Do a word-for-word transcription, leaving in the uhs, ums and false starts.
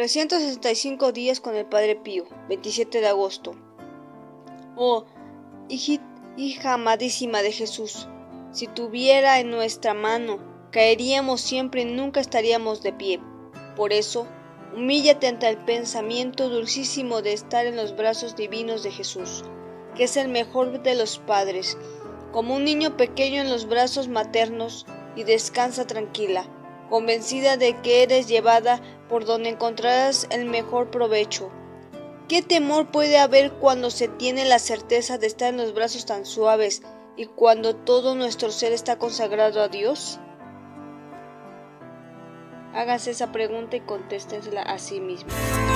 trescientos sesenta y cinco días con el Padre Pío, veintisiete de agosto. Oh, hijita, hija amadísima de Jesús, si tuviera en nuestra mano, caeríamos siempre y nunca estaríamos de pie. Por eso, humíllate ante el pensamiento dulcísimo de estar en los brazos divinos de Jesús, que es el mejor de los padres, como un niño pequeño en los brazos maternos, y descansa tranquila, convencida de que eres llevada por donde encontrarás el mejor provecho. ¿Qué temor puede haber cuando se tiene la certeza de estar en los brazos tan suaves y cuando todo nuestro ser está consagrado a Dios? Hágase esa pregunta y contéstensela a sí mismo.